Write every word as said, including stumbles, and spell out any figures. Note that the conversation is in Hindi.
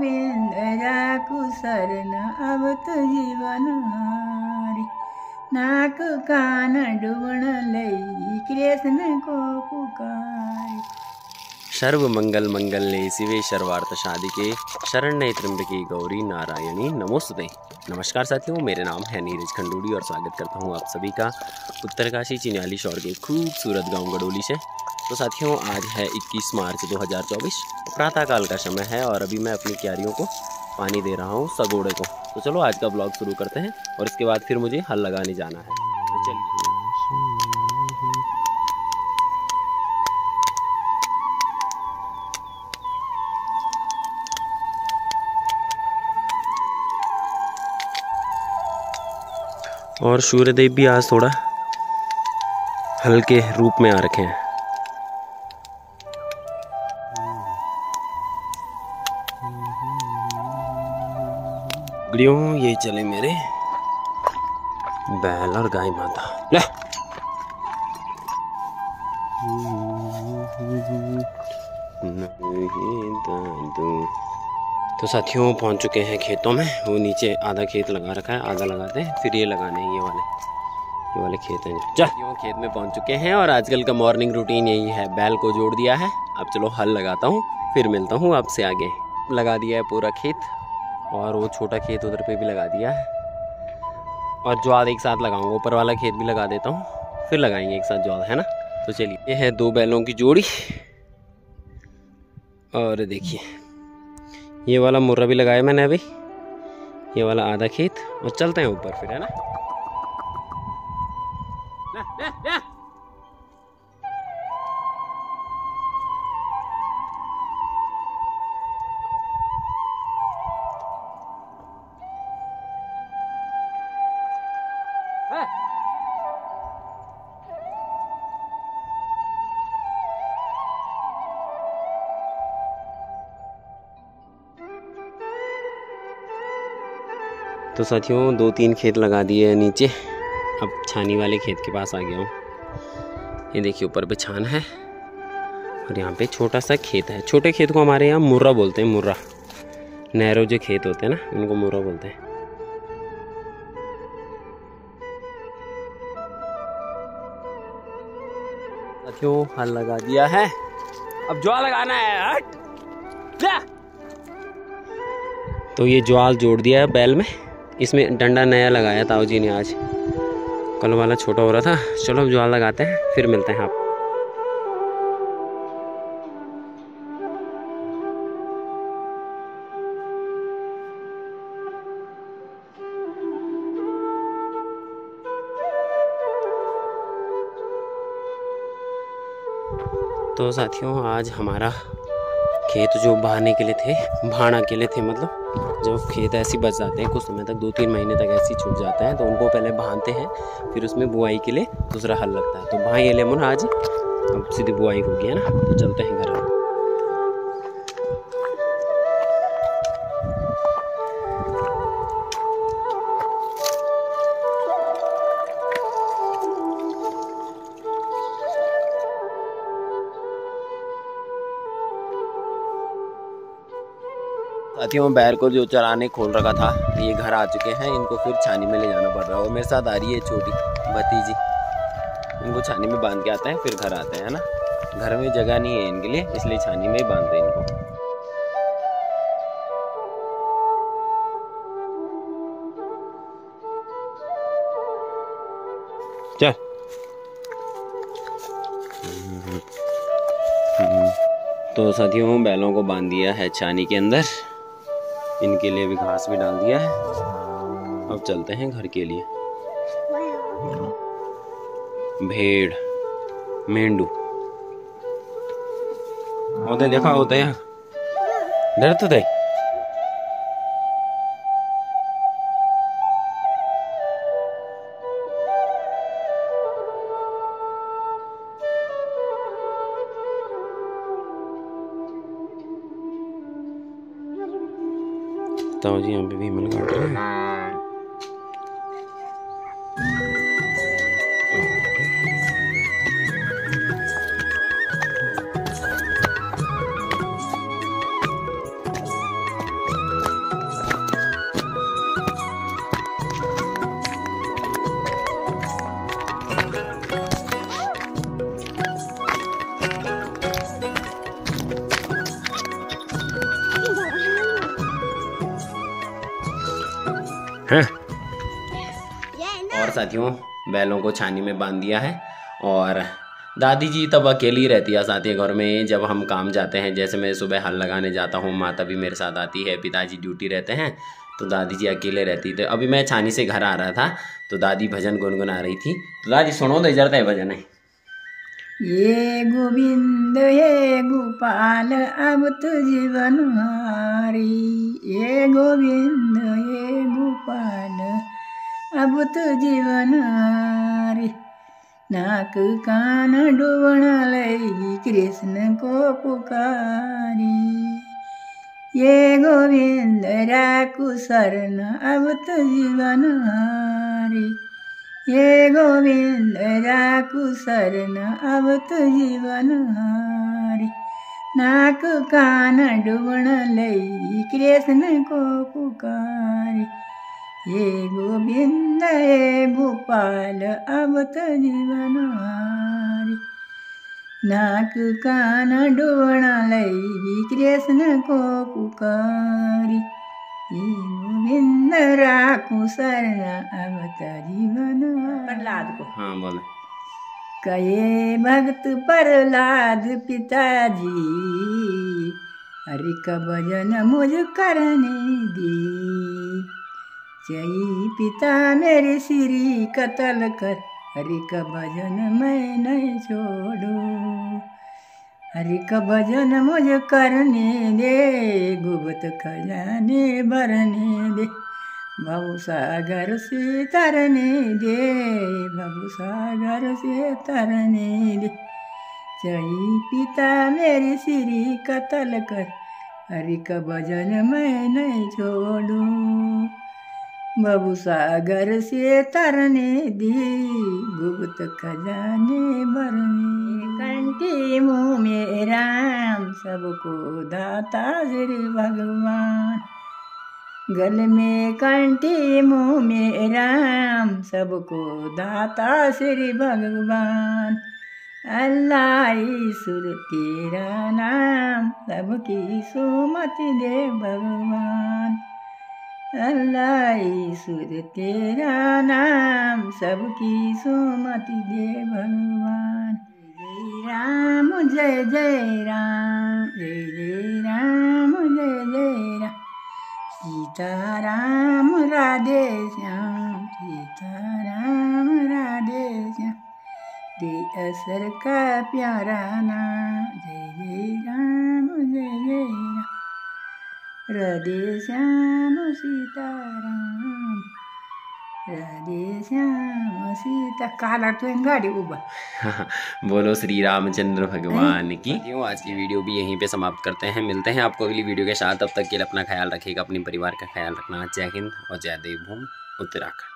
गोविंद जाकु शरण अब तो जीवन हारी। नाक कान डुबण लई कृष्ण को पुकारी। सर्व मंगल मंगल्ये शिवे सर्वार्थ साधिके शरण्ये त्र्यंबके गौरी नारायणी नमोस्तुते। नमस्कार साथियों, मेरे नाम है नीरज खंडूड़ी और स्वागत करता हूं आप सभी का उत्तरकाशी चिन्याली शहर के खूबसूरत गांव गडोली से। तो साथियों, आज है इक्कीस मार्च दो हज़ार चौबीस, प्रातःकाल का समय है और अभी मैं अपनी क्यारियों को पानी दे रहा हूं, सगोड़े को। तो चलो आज का ब्लॉग शुरू करते हैं और इसके बाद फिर मुझे हल लगाने जाना है। तो चलिए। और सूर्यदेव भी आज थोड़ा हल्के रूप में आ रखे हैं। गुड़ियों, ये चले मेरे बैल और गाय माता। ले तो साथियों पहुंच चुके हैं खेतों में। वो नीचे आधा खेत लगा रखा है, आधा लगाते हैं, फिर ये लगाने हैं। ये वाले ये वाले खेत हैं। चलो खेत में पहुंच चुके हैं और आजकल का मॉर्निंग रूटीन यही है, बैल को जोड़ दिया है। अब चलो हल लगाता हूँ, फिर मिलता हूँ आपसे आगे। लगा दिया है पूरा खेत और वो छोटा खेत उधर पे भी लगा दिया है और ज्वाद एक साथ लगाऊंगा। ऊपर वाला खेत भी लगा देता हूँ, फिर लगाएंगे एक साथ ज्वाद, है ना। तो चलिए, ये है दो बैलों की जोड़ी। और देखिए, ये वाला मुर्रा भी लगाया मैंने अभी, ये वाला आधा खेत, और चलते हैं ऊपर फिर, है ना। ले, ले, ले। तो साथियों दो तीन खेत लगा दिए हैं नीचे। अब छानी वाले खेत के पास आ गया हूँ। ये देखिए, ऊपर पे छान है और यहाँ पे छोटा सा खेत है। छोटे खेत को हमारे यहाँ मुर्रा बोलते हैं, मुर्रा। नैरो जो खेत होते हैं ना, उनको मुर्रा बोलते हैं। साथियों हल लगा दिया है, अब ज्वाल लगाना है। हट जा। तो ये ज्वाल जोड़ दिया है बैल में। इसमें डंडा नया लगाया ताऊ जी ने आज, कल वाला छोटा हो रहा था। चलो अब ज्वाल लगाते हैं, फिर मिलते हैं आप। तो साथियों आज हमारा खेत जो बहाने के लिए थे, भाड़ा के लिए थे, मतलब जब खेत ऐसे बच जाते हैं कुछ समय तक, दो तीन महीने तक ऐसे छूट जाते हैं, तो उनको पहले बहाते हैं, फिर उसमें बुआई के लिए दूसरा हल लगता है। तो भाई ले मुन आज अब सीधी बुआई होगी, है ना। तो चलते हैं घर। साथियों बैल को जो चराने खोल रखा था, ये घर आ चुके हैं। इनको फिर छानी में ले जाना पड़ रहा है और मेरे साथ आ रही है छोटी भतीजी। इनको छानी में बांध के आते हैं, फिर घर आते हैं, है ना। घर में जगह नहीं है इनके लिए, इसलिए छानी में ही बांधते हैं इनको। चल। तो साथियों बैलों को बांध दिया है छानी के अंदर, इनके लिए भी घास भी डाल दिया है। अब चलते हैं घर के लिए। भेड़ मेंढू होते देखा होते हैं, डरते थे। ताऊ जी यहाँ पे भी मल काट रहे हैं। हैं। और साथियों बैलों को छानी में बांध दिया है और दादी जी तब अकेली रहती है साथी घर में। जब हम काम जाते हैं, जैसे मैं सुबह हल लगाने जाता हूँ, माता भी मेरे साथ आती है, पिताजी ड्यूटी रहते हैं, तो दादी जी अकेले रहती थी। अभी मैं छानी से घर आ रहा था तो दादी भजन गुनगुना रही थी। तो दादी सुनो तो इधर है भजन है। ये गोविंद ये गोपाल अब तो जीवन हारी, ये गोविंद ये गोपाल अब तो जीवन हारी। नाक कान डूबण लगी कृष्ण को पुकारी, ये गोविंद राखू शरण अब तो जीवन हारी, ये गोविंद राखू शरण अब तो जीवन हारी। नाक कान डूबण लगी कृष्ण को पुकारी, ये गोविंद ये गोपाल अब तो जीवन हारी। नाक कान डूबण लगी कृष्ण को पुकारी, ये गोविंद राखू शरण अब तो जीवन प्रहलाद को। हाँ बोले। कहे भक्त प्रहलाद पिताजी, हरि का भजन मुझ करने दी। जय पिता मेरे श्री कतल कर, हरि का भजन मैं नहीं छोड़ू। हरि का भजन मुझे करने दे, गुप्त खजाने भरने दे, भव सागर से तरने दे, भव सागर से तरने दे। जय पिता मेरे श्री कतल कर, हरि का भजन मैं नहीं छोड़ू। भव सागर से तरने दी, गुप्त खजाने भरने। कंठी मुँह में राम सबको दाता श्री भगवान, गल में कंठी मुँह में राम सबको दाता श्री भगवान। अल्लाह ईश्वर तेरा नाम सबकी सुमति दे भगवान, अल्लाह ईश्वर तेरा नाम सबकी सुमति दे भगवान। जय राम जय जय राम, जय जय राम जय जय राम। सीता राम राधे श्याम, सीता राम राधे श्याम। दे असर का प्यारा नाम, जय जय राम जय जय राम। राधे श्याम सीताराम, राधे श्याम सीता। काला तो गाड़ी उबा। बोलो श्री रामचंद्र भगवान की। आज की वीडियो भी यहीं पे समाप्त करते हैं, मिलते हैं आपको अगली वीडियो के साथ। तब तक के लिए अपना ख्याल रखिएगा, अपने परिवार का ख्याल रखना। जय हिंद और जय देवभूमि उत्तराखंड।